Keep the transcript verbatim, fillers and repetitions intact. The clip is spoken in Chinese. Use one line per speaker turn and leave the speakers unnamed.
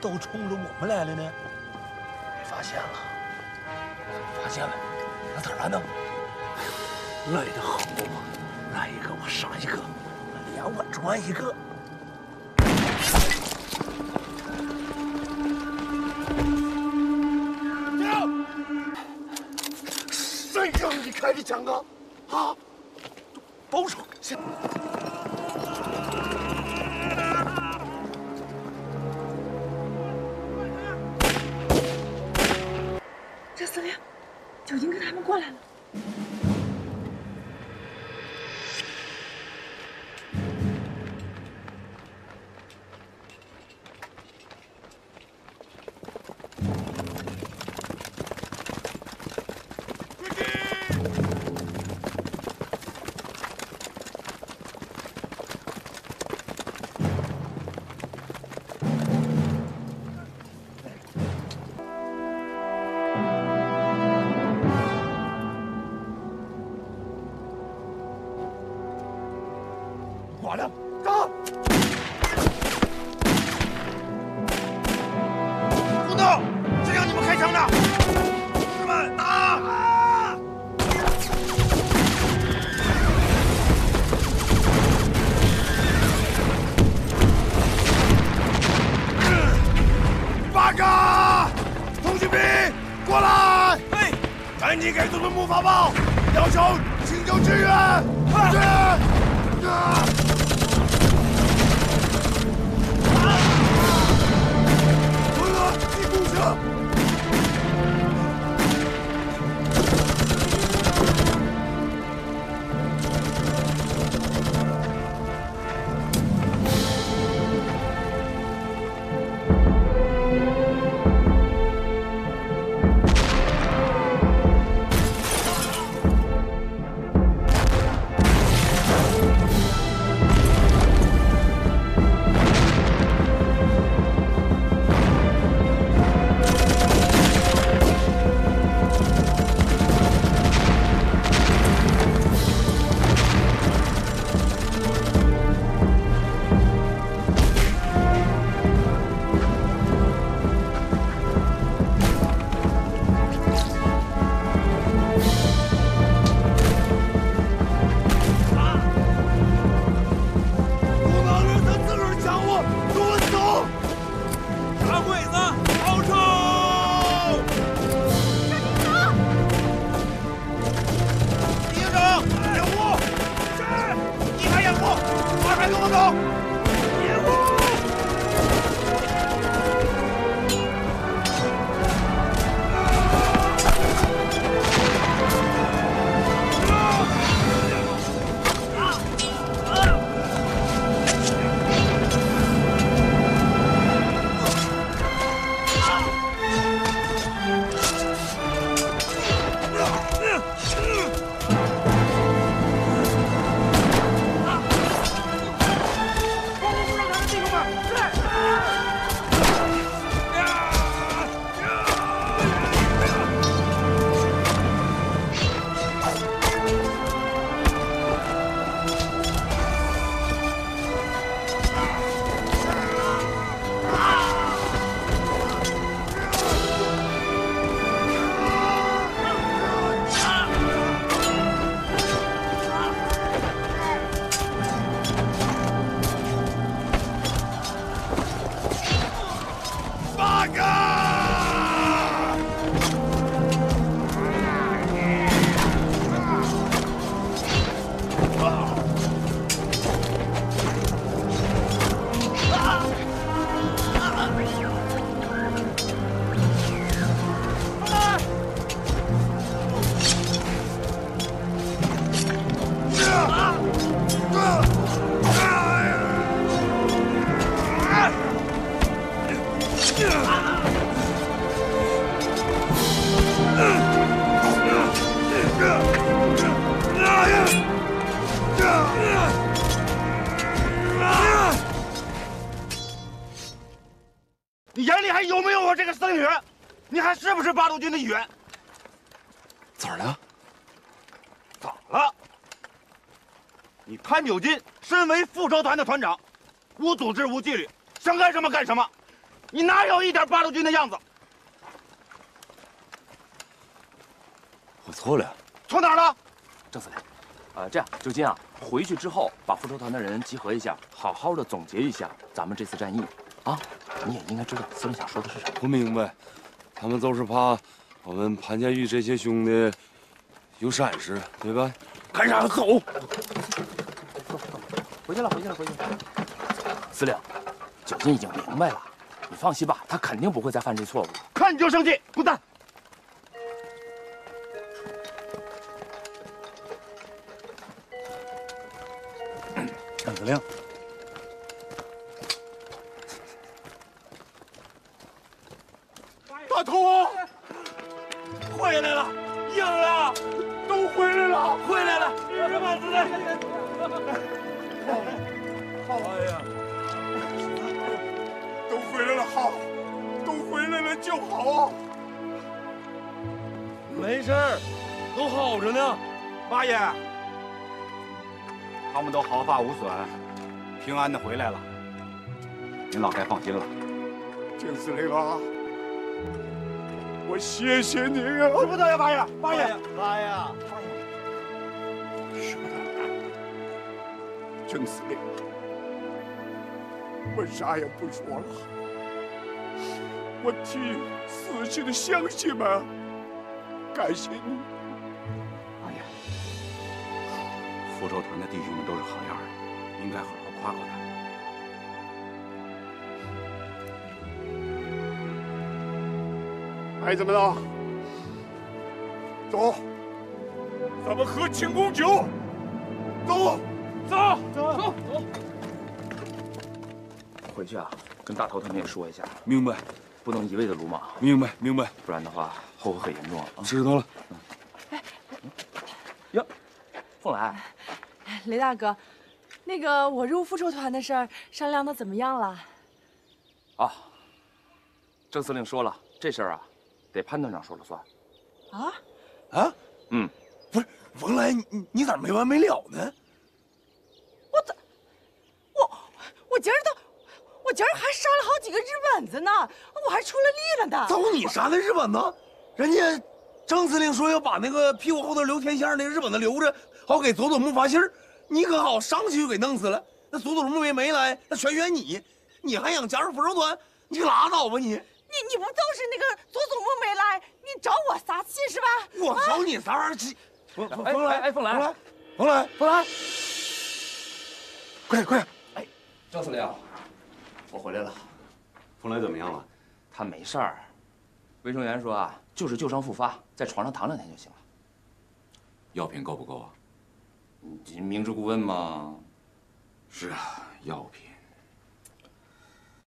都冲着我们来了呢？
被发现了，发现了，那咋办呢？
来得好啊！来一个我杀一个，连我抓一个。
停！谁让你开的枪啊？啊！
保守。
这司令就已经跟他们过来了。
挂了，走！不动！谁让你们开枪的？同志们，打！啊！八个通缉兵，过来！哎，赶紧给他们木法报，要求请求支援！是。啊！ 你眼里还有没有我这个司令员？你还是不是八路军的一员？
咋了？
咋了？你潘九金身为副招团的团长，无组织无纪律，想干什么干什么。 你哪有一点八路军的样子？
我错了。
错哪儿了？
郑司令，呃，这样，九金啊，回去之后把复仇团的人集合一下，好好的总结一下咱们这次战役，啊，你也应该知道司令想说的是什么。
我明白，他们都是怕我们潘建玉这些兄弟有闪失，对吧？
干啥？走！
回去了，回去了，回去了。司令，九金已经明白了，你放心吧，他肯定不会再犯这错误了。
看你就生气，滚蛋！
郑司令，
大头，回来了，赢了，都回来了，回来了！日本子的，好，哎呀，都回来了，好，都回来了就好。
没事儿，都好着呢。
八爷，他们都毫发无损，平安的回来了，您老该放心了。郑司令啊，我谢谢您啊！使不得呀，八爷，八爷，八爷，八爷，使不得。郑司令，我啥也不说了，我替死去的乡亲们感谢你。八爷，复仇团的弟兄们都是好样的，应该好好夸夸他们。孩子们啊，走，咱们喝庆功酒。走，走，走，走。
回去啊，跟大头他们也说一下，
明白，
不能一味的鲁莽，
明白，明白。
不然的话后果很严重啊。
知道了。
哟，凤来，
雷大哥，那个我入复仇团的事儿商量的怎么样了？
啊，郑司令说了，这事儿啊，得潘团长说了算。
啊？
啊？
嗯，
不是，冯来，你你咋没完没了呢？
我咋，我我今儿都，我今儿还杀了好几个日本子呢，我还出了力了呢。
走你杀的日本子，人家郑司令说要把那个屁股后头留天线那个日本子留着，好给佐佐木发信儿。你可好，上去就给弄死了。那佐佐木也没来，那全怨你，你还想加入复仇团？你可拉倒吧你！
你你不就是那个佐佐木没来，你找我撒气是吧？
我找你啥玩意儿气？冯
哎
冯来，
哎，凤来，
冯来，
凤来，
快点快点！
哎，郑司令，我回来了。
冯来怎么样了？
他没事儿，卫生员说啊，就是旧伤复发，在床上躺两天就行了。
药品够不够啊？
你明知故问嘛。
是啊，药品。